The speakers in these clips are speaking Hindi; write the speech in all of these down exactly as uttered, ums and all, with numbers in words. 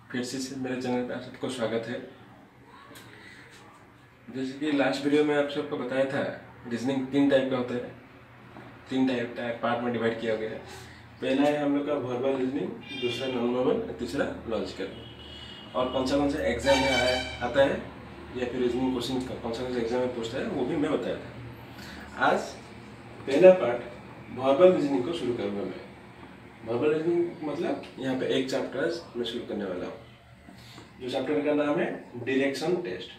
फिर से मेरे चैनल पे आप सबको स्वागत है। जैसे कि लास्ट वीडियो में आप सबको बताया था, रीजनिंग तीन टाइप का होता है, तीन टाइप टाइप पार्ट में डिवाइड किया गया है। पहला है हम लोग का वर्बल रीजनिंग, दूसरा नॉन वर्बल, तीसरा लॉजिकल। और कौन सा कौन सा एग्जाम में आया आता है या फिर रीजनिंग क्वेश्चन कौन सा कौन सा एग्जाम में पूछता है वो भी मैं बताया था। आज पहला पार्ट वर्बल रीजनिंग को शुरू करूँगा मैं। वर्बल रीजनिंग मतलब यहाँ पे एक चैप्टर मैं शुरू करने वाला हूँ, जो चैप्टर का नाम है डायरेक्शन टेस्ट।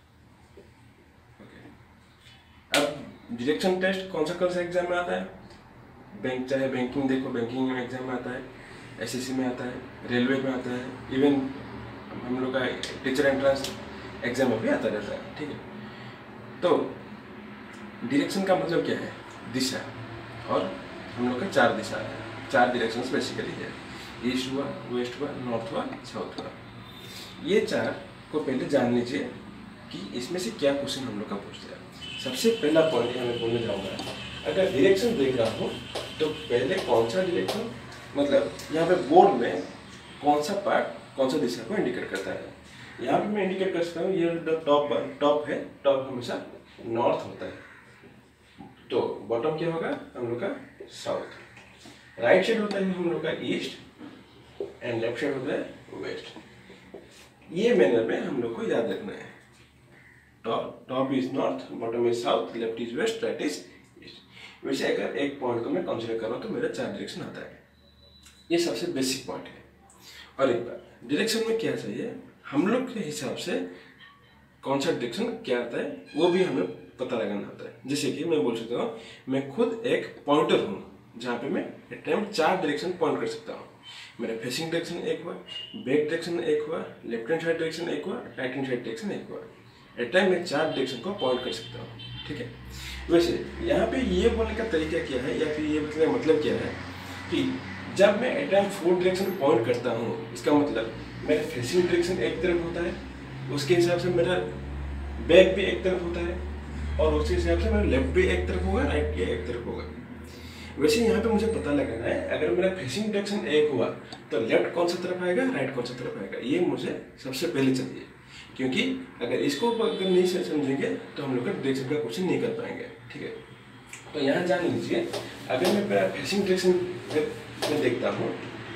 अब डायरेक्शन टेस्ट कौन सा कौन सा एग्जाम में आता है? बैंक, चाहे बैंकिंग देखो, बैंकिंग में एग्जाम में आता है, एसएससी में आता है, रेलवे में आता है, इवन हम लोग का टीचर एंट्रेंस एग्जाम में भी आता रहता है। ठीक है, तो डायरेक्शन का मतलब क्या है? दिशा। और हम लोग का चार दिशा है, चार डायरेक्शंस बेसिकली है, ईस्ट हुआ, वेस्ट हुआ, नॉर्थ हुआ, साउथ हुआ। ये चार को पहले जान लीजिए कि इसमें से क्या क्वेश्चन हम लोग का पूछते हैं। सबसे पहला पॉइंट मैं बोलने जाऊंगा, अगर डायरेक्शन देख रहा हूँ तो पहले कौन सा डायरेक्शन, मतलब यहाँ पे बोर्ड में कौन सा पार्ट कौन सा दिशा को इंडिकेट करता है। यहाँ पे मैं इंडिकेट कर सकता हूँ, ये टॉप टॉप है, टॉप हमेशा नॉर्थ होता है, तो बॉटम क्या होगा हम लोग का साउथ। राइट साइड होता है हम लोग का ईस्ट एंड लेफ्ट साइड होता है वेस्ट। ये मैनर में हम लोग को याद रखना है। Top top is north, bottom is south, left is west, right is east. वैसे अगर एक पॉइंट को मैं कंसीडर कर रहा हूँ तो मेरा चार डायरेक्शन आता है। ये सबसे बेसिक पॉइंट है। और एक बार डायरेक्शन में क्या चाहिए, हम लोग के हिसाब से कौन सा डायरेक्शन क्या आता है वो भी हमें पता लगाना होता है। जैसे कि मैं बोल सकता हूँ, मैं खुद एक पॉइंटर हूँ जहाँ पे मैं एट टाइम चार डायरेक्शन पॉइंट कर सकता हूँ। मेरा फेसिंग डायरेक्शन एक हुआ, बैक डायरेक्शन एक हुआ, लेफ्ट हैंड साइड डायरेक्शन एक हुआ, राइट हैंड साइड डायरेक्शन एक हुआ। एट टाइम मैं चार डायरेक्शन को पॉइंट कर सकता हूँ। ठीक है, वैसे यहाँ पे ये बोलने का तरीका क्या है या फिर ये बताने का मतलब क्या है कि जब मैं at time four direction point करता हूँ, इसका मतलब मेरा फेसिंग डायरेक्शन एक तरफ होता है, उसके हिसाब से मेरा बैक भी एक तरफ होता है, और उसके हिसाब से मेरा लेफ्ट भी एक तरफ होगा, राइट भी एक तरफ होगा। वैसे यहाँ पे मुझे पता लगाना है, अगर मेरा फेसिंग डायरेक्शन एक हुआ तो लेफ्ट कौन सा तरफ आएगा, राइट कौन सा तरफ आएगा, ये मुझे सबसे पहले चाहिए। क्योंकि अगर इसको अगर नहीं समझेंगे तो हम लोग का डायरेक्शन का क्वेश्चन नहीं कर पाएंगे। ठीक है, तो यहाँ जान लीजिए, अगर मैं मेरा फेसिंग डायरेक्शन में देखता हूँ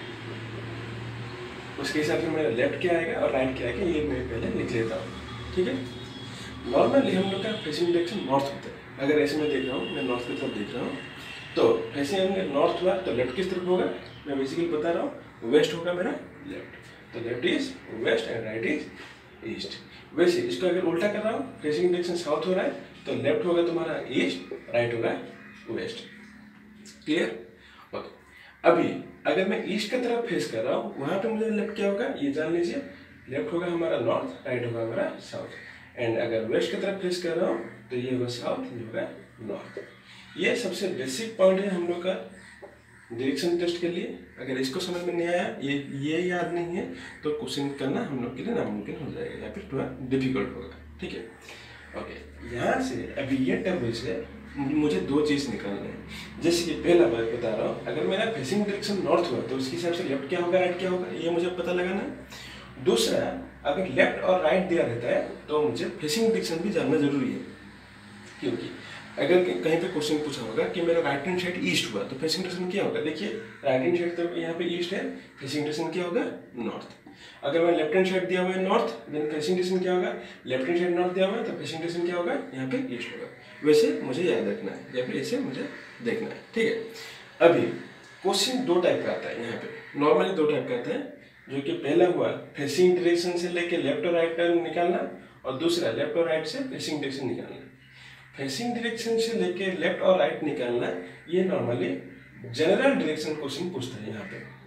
उसके हिसाब से मेरा लेफ्ट क्या आएगा और राइट क्या आएगा, ये मैं पहले लिख लेता हूँ। ठीक है, नॉर्मली हम लोग का फेसिंग डायरेक्शन नॉर्थ होता है। अगर ऐसे मैं देख रहा हूँ, मैं नॉर्थ की तरफ देख रहा हूँ, तो फेसिंग नॉर्थ हुआ तो लेफ्ट किस तरफ होगा, मैं बेसिकली बता रहा हूँ, वेस्ट होगा मेरा लेफ्ट, तो left is west and right is east. वैसे इसको अगर उल्टा कर रहा हूँ, फेसिंग डायरेक्शन साउथ हो रहा है तो लेफ्ट होगा तुम्हारा ईस्ट, राइट होगा वेस्ट। क्लियर? ओके, अभी अगर मैं ईस्ट की तरफ फेस कर रहा हूँ, वहां पे मुझे लेफ्ट क्या होगा ये जान लीजिए, लेफ्ट होगा हमारा नॉर्थ, राइट होगा हमारा साउथ। एंड अगर वेस्ट की तरफ फेस कर रहा हूँ तो ये होगा साउथ, ये होगा नॉर्थ। ये सबसे बेसिक पॉइंट है हम लोग का डायरेक्शन टेस्ट के लिए। अगर इसको समझ में नहीं आया, ये ये याद नहीं है, तो क्वेश्चन करना हम लोग के लिए नामुमकिन हो जाएगा या फिर थोड़ा डिफिकल्ट होगा। ठीक है, ओके, यहाँ से अभी ये टेबल से मुझे दो चीज़ निकालना है। जैसे कि पहला बात बता रहा हूँ, अगर मेरा फेसिंग डायरेक्शन नॉर्थ हुआ तो उसके हिसाब से लेफ्ट क्या होगा, राइट क्या होगा, ये मुझे पता लगाना है। दूसरा, अगर लेफ्ट और राइट दिया रहता है तो मुझे फेसिंग डायरेक्शन भी जानना जरूरी है। क्योंकि अगर कहीं पे क्वेश्चन पूछा होगा कि मेरा राइट हैंड साइड ईस्ट हुआ तो फेसिंग डायरेक्शन क्या होगा, देखिए राइट हैंड साइड तो यहाँ पे ईस्ट है, फेसिंग डायरेक्शन क्या होगा, नॉर्थ। अगर मैं लेफ्ट हैंड साइड दिया हुआ है नॉर्थ, देन फेसिंग डायरेक्शन क्या होगा, लेफ्ट हैंड साइड नॉर्थ दिया हुआ है तो फेसिंग डायरेक्शन क्या होगा, यहाँ पे ईस्ट होगा। वैसे मुझे याद रखना है या फिर ऐसे मुझे देखना है। ठीक है, अभी क्वेश्चन दो टाइप का आता है यहाँ पे, नॉर्मली दो टाइप का आता है, जो कि पहला हुआ फेसिंग डायरेक्शन से लेके लेफ्ट और राइट टर्न निकालना, और दूसरा लेफ्ट और राइट से फेसिंग डायरेक्शन निकालना। फेसिंग डायरेक्शन से लेके लेफ्ट और राइट निकालना, ये नॉर्मली जनरल डायरेक्शन क्वेश्चन पूछता है। यहाँ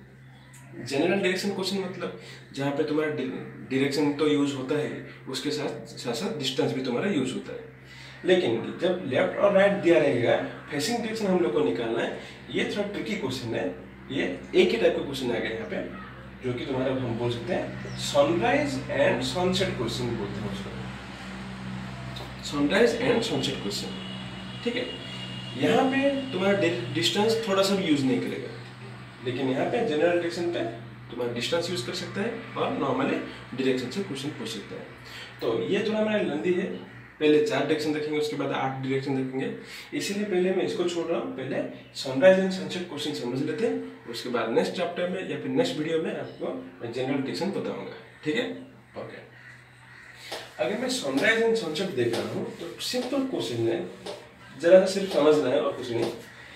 पे जनरल डायरेक्शन क्वेश्चन मतलब जहाँ पे तुम्हारा डायरेक्शन तो यूज होता है, उसके साथ साथ साथ डिस्टेंस भी तुम्हारा यूज होता है। लेकिन जब लेफ्ट और राइट दिया रहेगा, फेसिंग डायरेक्शन हम लोग को निकालना है, ये थोड़ा ट्रिकी क्वेश्चन है। ये एक ही टाइप का क्वेश्चन आ गया यहाँ पे, जो कि तुम्हारा हम बोल सकते हैं सनराइज एंड सनसेट क्वेश्चन बोलते हैं उसको, सनराइज एंड सनसेट क्वेश्चन। ठीक है, यहाँ पे तुम्हारा डिस्टेंस थोड़ा सा भी यूज नहीं करेगा, लेकिन यहाँ पे जनरल डायरेक्शन पे तुम्हारा डिस्टेंस यूज कर सकता है और नॉर्मली डायरेक्शन से क्वेश्चन पूछ सकता है। तो ये थोड़ा मेरा लंबी है, पहले चार डायरेक्शन देखेंगे उसके बाद आठ डायरेक्शन देखेंगे, इसीलिए पहले मैं इसको छोड़ रहा हूँ। पहले सनराइज एंड सनसेट क्वेश्चन समझ लेते हैं, उसके बाद नेक्स्ट चैप्टर में या फिर नेक्स्ट वीडियो में आपको मैं जनरल डायरेक्शन बताऊंगा, ठीक है। ओके, अगर मैं सनराइज एंड सनसेट देख रहा हूँ तो सिंपल क्वेश्चन है, जरा सा सिर्फ समझना है और कुछ नहीं।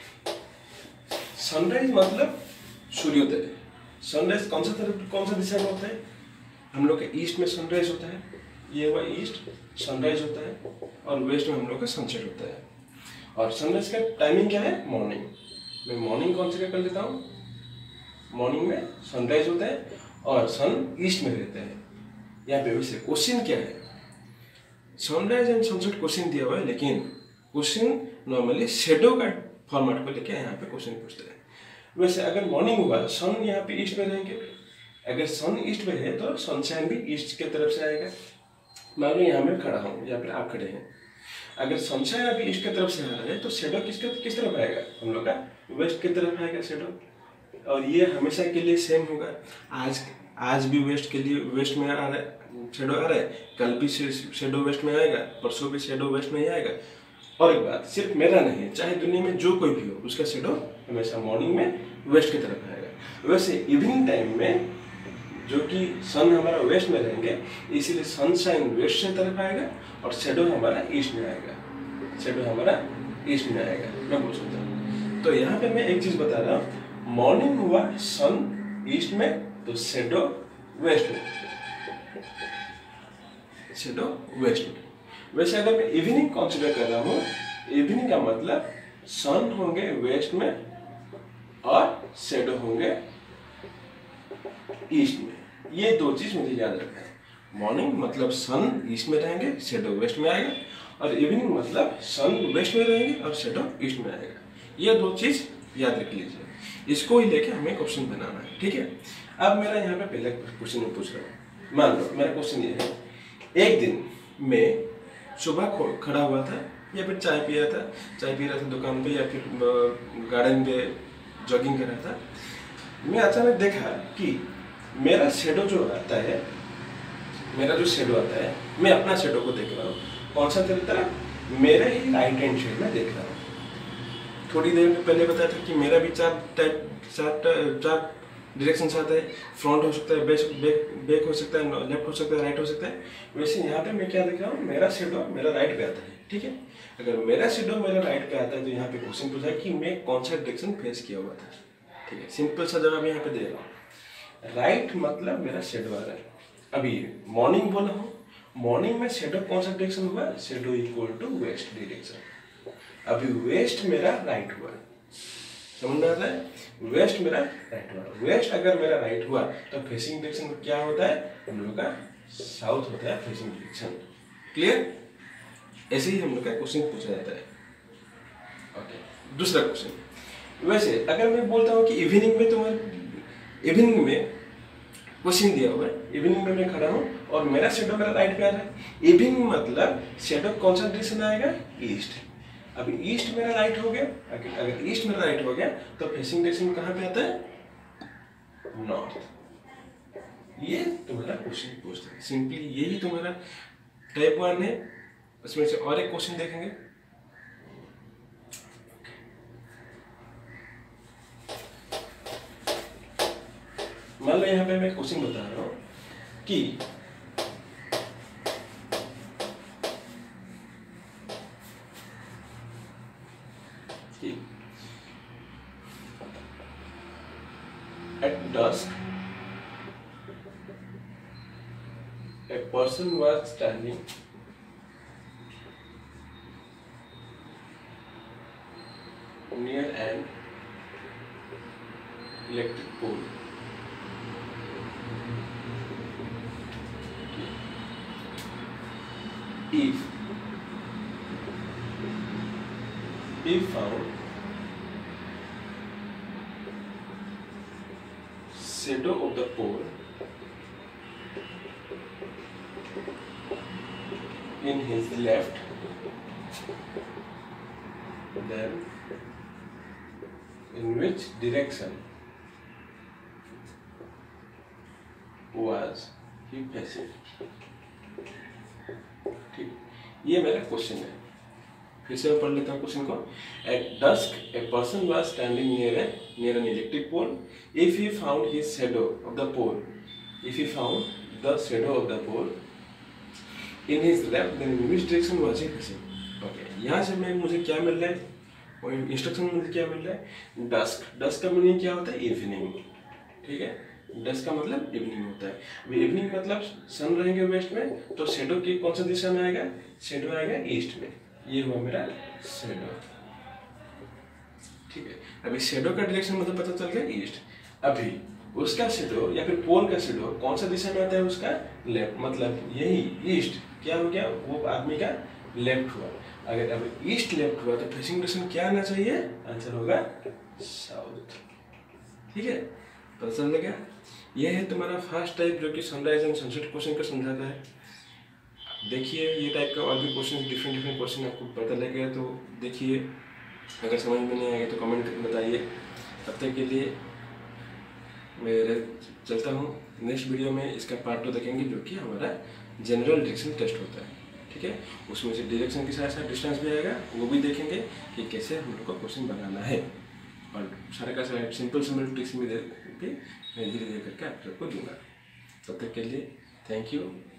सनराइज मतलब सूर्योदय। सनराइज कौन सा तरफ कौन सा दिशा में होता है? हम लोग के ईस्ट में सनराइज होता है, ये हुआ ईस्ट, सनराइज होता है, और वेस्ट में हम लोग का सनसेट होता है। और सनराइज का टाइमिंग क्या है? मॉर्निंग। मैं मॉर्निंग कौन से का कर लेता हूँ? मॉर्निंग में सनराइज होता है और सन ईस्ट में रहता है। यहाँ पे वैसे क्वेश्चन क्या है? सनराइज एंड सनसेट क्वेश्चन दिया हुआ है, लेकिन क्वेश्चन नॉर्मली शेडो का फॉर्मेट को लेके यहाँ पे क्वेश्चन पूछते हैं। वैसे अगर मॉर्निंग होगा, सन यहाँ पे ईस्ट में रहेंगे, अगर सन ईस्ट में है तो सनशाइन भी ईस्ट के तरफ से आएगा। मान लो यहाँ मैं खड़ा हूँ या फिर आप खड़े हैं, अगर सनशाइन अभी ईस्ट की तरफ से आ रहा है तो शेडो किसके किस तरफ आएगा? हम लोग का वेस्ट की तरफ आएगा शेडो। और ये हमेशा के लिए सेम होगा। आज आज भी वेस्ट के लिए वेस्ट में आ रहा है, शेडो आ रहा है, कल भी शेडो वेस्ट में आएगा, परसों भी शेडो वेस्ट में ही आएगा। और एक बात, सिर्फ मेरा नहीं है, चाहे दुनिया में जो कोई भी हो उसका शेडो हमेशा मॉर्निंग में वेस्ट की तरफ आएगा। वैसे इवनिंग टाइम में जो कि सन हमारा वेस्ट में रहेंगे, इसीलिए सनशाइन वेस्ट से तरफ आएगा और शेडो हमारा ईस्ट में आएगा। शेडो हमारा ईस्ट में आएगा, मैं बोल सकता हूँ। तो यहाँ पे मैं एक चीज बता रहा हूँ, मॉर्निंग हुआ सन ईस्ट में तो शेडो वेस्ट में, शेडो वेस्ट में। वैसे अगर मैं इवनिंग कंसीडर कर रहा हूँ, इवनिंग का मतलब सन होंगे वेस्ट में और शेडो होंगे ईस्ट में। ये दो चीज मुझे याद रखना है। मॉर्निंग मतलब सन ईस्ट में रहेंगे, शेडो वेस्ट में आएगा, और इवनिंग मतलब सन वेस्ट में रहेंगे और शेडो ईस्ट में आएगा। ये दो चीज याद रख लीजिए, इसको ही लेके हमें क्वेश्चन बनाना है, ठीक है। अब मेरा यहाँ पे पहले क्वेश्चन में पूछ रहा हूँ, मान लो मेरा क्वेश्चन ये है, एक दिन मैं सुबह खड़ा हुआ था या फिर चाय पी रहा था, चाय पी रहा था दुकान पे या फिर गार्डन पे जॉगिंग कर रहा था। मैं अचानक देखा कि मेरा शेडो जो आता है, मेरा जो शेडो आता है, मैं अपना शेडो को देख रहा हूँ। कौन सा तरफ? मेरे ही राइट हैंड साइड में देख रहा हूँ। थोड़ी देर में पहले बताया था कि मेरा भी चार टाइप चार चार डायरेक्शन आता है, फ्रंट हो सकता है, बैक बैक बैक हो सकता है, लेफ्ट हो सकता है, राइट हो सकता है। वैसे यहाँ पे मैं क्या देख रहा हूँ, मेरा शेडो मेरा राइट पे आता है, ठीक है। अगर मेरा शेडो मेरा राइट पे आता है तो यहाँ पे क्वेश्चन पूछा है कि मैं कौन सा डायरेक्शन फेस किया हुआ था, ठीक है। सिंपल सा जवाब यहाँ पे दे रहा हूँ, राइट मतलब मेरा शेडो आ रहा है। अभी मॉर्निंग बोला हूँ, मॉर्निंग में शेडो कौन सा डायरेक्शन हुआ? Shadow equal to west direction. अभी वेस्ट मेरा राइट हुआ, समझ में आता है? वेस्ट मेरा राइट हुआ। वेस्ट अगर मेरा राइट हुआ तो फेसिंग डायरेक्शन क्या होता है? हम लोग का साउथ होता है फेसिंग डायरेक्शन। क्लियर? ऐसे ही हम लोग का क्वेश्चन पूछा जाता है। ओके, दूसरा क्वेश्चन। वैसे अगर मैं बोलता हूँ कि इवनिंग में तुम्हारे इवनिंग में क्वेश्चन दिया हुआ है, इवनिंग में मैं खड़ा हूँ और मेरा शेडो मेरा राइट पे आ रहा है। इवनिंग मतलब शेडो कौन सा डायरेक्शन आएगा? ईस्ट। अभी ईस्ट मेरा राइट हो गया, अगर अगर ईस्ट मेरा राइट हो गया तो फेसिंग डायरेक्शन कहाँ पे आता है? नॉर्थ। ये तुम्हारा क्वेश्चन पूछता है, सिंपली यही तुम्हारा टाइप वन है। उसमें से और एक क्वेश्चन देखेंगे। मान लो यहाँ पे मैं क्वेश्चन बता रहा हूँ कि at dusk a person was standing near an electric pole. If he found shadow of the pole in his left, then in which direction was he facing? ठीक, ये मेरा क्वेश्चन है। फिर से मैं पढ़ लेता हूँ क्वेश्चन को। At dusk, a person was standing near a near an electric pole. If he found his shadow of the pole, if he found the shadow of the pole in his left, then in which direction was he facing? Okay, यहाँ से मैं मुझे क्या मिल रहा है? और इंस्ट्रक्शन में मुझे क्या मिल रहा है? डस्क। डस्क का मीनिंग क्या होता है? इवनिंग। ठीक है, डस्क का मतलब इवनिंग होता है। अभी इवनिंग मतलब सन रहेंगे वेस्ट में, तो शेडो की कौन सा दिशा में आएगा? शेडो आएगा ईस्ट में। ये हुआ मेरा शेडो। ठीक है, अभी शेडो का डायरेक्शन मतलब पता चल गया ईस्ट। अभी उसका शेडो या फिर पोल का शेडो कौन सा दिशा में आता है? उसका लेफ्ट, मतलब यही ईस्ट। क्या हो गया? वो आदमी का लेफ्ट हुआ। अगर अब ईस्ट लेफ्ट हुआ तो फेसिंग डायरेक्शन क्या आना चाहिए? आंसर होगा साउथ। ठीक है, पता चल गया। ये है तुम्हारा फर्स्ट टाइप जो कि सनराइज एंड सनसेट क्वेश्चन का समझाता है। देखिए ये टाइप का और भी क्वेश्चन, डिफरेंट डिफरेंट क्वेश्चन आपको पता लग गया तो देखिए, अगर समझ में नहीं आएगा तो कमेंट करके बताइए। तब तक के लिए मैं चलता हूँ। नेक्स्ट वीडियो में इसका पार्ट टू देखेंगे जो कि हमारा जनरल डायरेक्शन टेस्ट होता है। ठीक है, उसमें से डायरेक्शन के साथ साथ डिस्टेंस भी आएगा, वो भी देखेंगे कि कैसे हम लोग को क्वेश्चन बनाना है। और सारा का सारा सिंपल सिंपल ट्रिक्स में दे के मैं धीरे धीरे करके आप सबको दूंगा। तब तक के लिए थैंक यू।